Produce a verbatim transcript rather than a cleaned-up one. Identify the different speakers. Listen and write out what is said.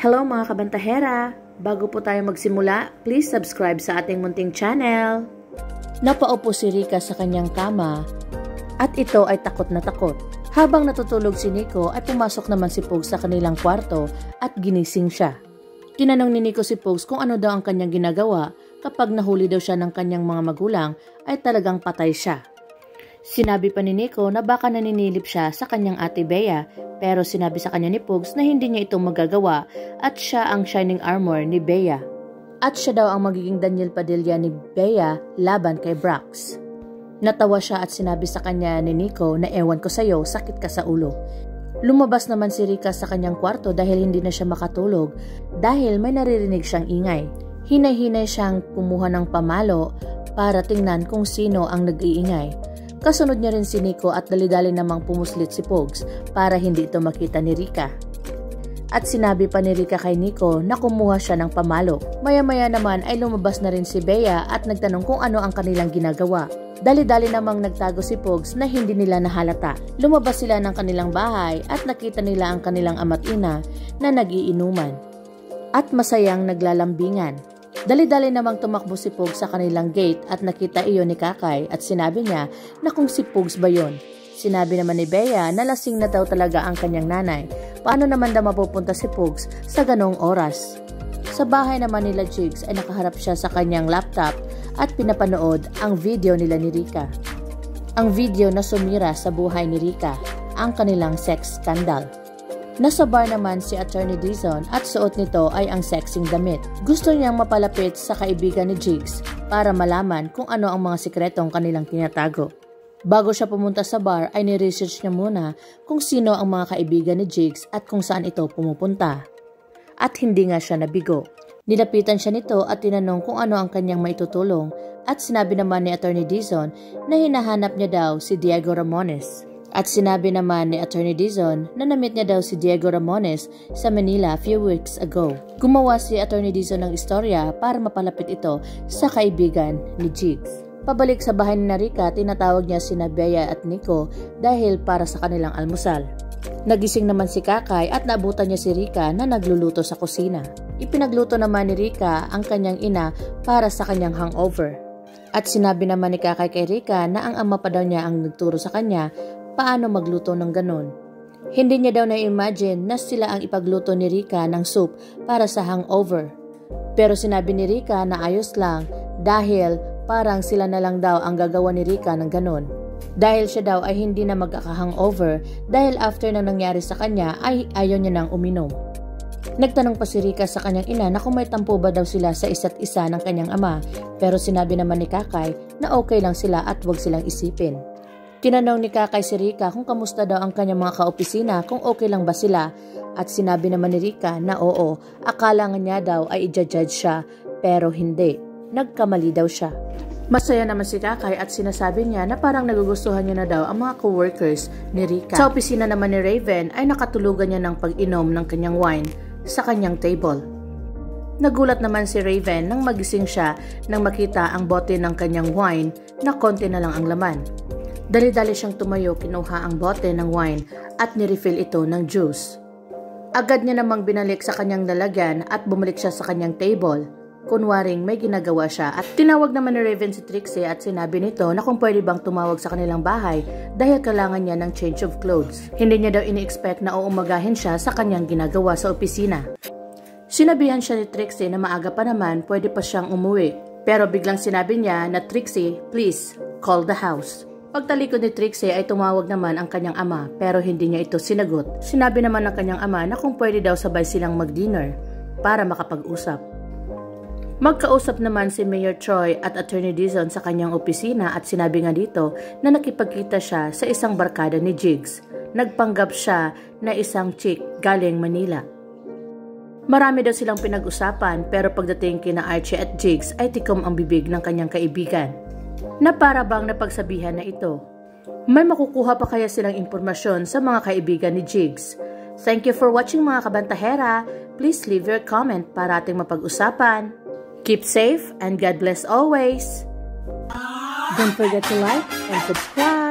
Speaker 1: Hello mga kabantahera! Bago po tayo magsimula, please subscribe sa ating munting channel. Napaupo si Rika sa kanyang kama at ito ay takot na takot. Habang natutulog si Nico ay pumasok naman si Pogs sa kanilang kwarto at ginising siya. Tinanong ni Nico si Pogs kung ano daw ang kanyang ginagawa kapag nahuli daw siya ng kanyang mga magulang ay talagang patay siya. Sinabi pa ni Nico na baka naninilip siya sa kanyang ate Bea, pero sinabi sa kanya ni Pogs na hindi niya ito magagawa at siya ang shining armor ni Bea. At siya daw ang magiging Daniel Padilla ni Bea laban kay Brax. Natawa siya at sinabi sa kanya ni Nico na ewan ko sa'yo, sakit ka sa ulo. Lumabas naman si Rika sa kanyang kwarto dahil hindi na siya makatulog dahil may naririnig siyang ingay. Hinay-hinay siyang kumuha ng pamalo para tingnan kung sino ang nag-iingay. Kasunod niya rin si Nico at dali-dali namang pumuslit si Pogs para hindi ito makita ni Rika. At sinabi pa ni Rika kay Nico na kumuha siya ng pamalo. Maya-maya naman ay lumabas na rin si Bea at nagtanong kung ano ang kanilang ginagawa. Dali-dali namang nagtago si Pogs na hindi nila nahalata. Lumabas sila ng kanilang bahay at nakita nila ang kanilang ama't ina na nag-iinuman at masayang naglalambingan. Dali-dali namang tumakbo si Pogs sa kanilang gate at nakita iyon ni Kakay at sinabi niya na kung si Pogs ba yun. Sinabi naman ni Bea na lasing na daw talaga ang kanyang nanay. Paano naman daw mapupunta si Pogs sa ganong oras? Sa bahay naman nila Jigs ay nakaharap siya sa kanyang laptop at pinapanood ang video nila ni Rika. Ang video na sumira sa buhay ni Rika, ang kanilang sex scandal. Nasa bar naman si Attorney Dizon at suot nito ay ang sexing damit. Gusto niyang mapalapit sa kaibigan ni Jigs para malaman kung ano ang mga sikretong kanilang tinatago. Bago siya pumunta sa bar ay ni-research niya muna kung sino ang mga kaibigan ni Jigs at kung saan ito pumupunta. At hindi nga siya nabigo. Nilapitan siya nito at tinanong kung ano ang kanyang maitutulong at sinabi naman ni Attorney Dizon na hinahanap niya daw si Diego Ramones. At sinabi naman ni Attorney Dizon na na-meet niya daw si Diego Ramones sa Manila a few weeks ago. Gumawa si Attorney Dizon ng istorya para mapalapit ito sa kaibigan ni Jigs. Pabalik sa bahay ni Rika, tinatawag niya sina Bea at Nico dahil para sa kanilang almusal. Nagising naman si Kakay at naabutan niya si Rika na nagluluto sa kusina. Ipinagluto naman ni Rika ang kanyang ina para sa kanyang hangover. At sinabi naman ni Kakay kay Rika na ang ama pa daw niya ang nagturo sa kanya paano magluto ng ganon. Hindi niya daw na-imagine na sila ang ipagluto ni Rika ng soup para sa hangover. Pero sinabi ni Rika na ayos lang dahil parang sila na lang daw ang gagawa ni Rika ng ganon. Dahil siya daw ay hindi na magkaka-hangover dahil after na nangyari sa kanya ay ayaw niya nang uminom. Nagtanong pa si Rika sa kanyang ina na kung may tampo ba daw sila sa isa't isa ng kanyang ama, pero sinabi naman ni Kakay na okay lang sila at huwag silang isipin. Tinanong ni Kakay si Rika kung kamusta daw ang kanyang mga kaopisina, kung okay lang ba sila, at sinabi naman ni Rika na oo, akala nga niya daw ay i-judge siya pero hindi, nagkamali daw siya. Masaya naman si Kakay at sinasabi niya na parang nagugustuhan niya na daw ang mga co-workers ni Rika. Sa opisina naman ni Raven ay nakatulugan niya ng pag-inom ng kanyang wine sa kanyang table. Nagulat naman si Raven nang magising siya nang makita ang bote ng kanyang wine na konti na lang ang laman. Dali-dali siyang tumayo, kinuha ang bote ng wine at nirefill ito ng juice. Agad niya namang binalik sa kanyang lalagyan at bumalik siya sa kanyang table. Kunwaring may ginagawa siya at tinawag naman ni Raven si Trixie at sinabi nito na kung pwede bang tumawag sa kanilang bahay dahil kailangan niya ng change of clothes. Hindi niya daw ini-expect na uumagahin siya sa kanyang ginagawa sa opisina. Sinabihan siya ni Trixie na maaga pa naman pwede pa siyang umuwi. Pero biglang sinabi niya na Trixie, please call the house. Pagtalikod ni Trixie ay tumawag naman ang kanyang ama pero hindi niya ito sinagot. Sinabi naman ng kanyang ama na kung pwede daw sabay silang mag-dinner para makapag-usap. Magkausap naman si Mayor Troy at Attorney Dizon sa kanyang opisina at sinabi nga dito na nakipagkita siya sa isang barkada ni Jigs. Nagpanggap siya na isang chick galing Manila. Marami daw silang pinag-usapan pero pagdating kina Archie at Jigs ay tikom ang bibig ng kanyang kaibigan. Na para bang napagsabihan na ito. May makukuha pa kaya silang impormasyon sa mga kaibigan ni Jigs? Thank you for watching mga kabantahera. Please leave your comment para ating mapag-usapan. Keep safe and God bless always. Don't forget to like and subscribe.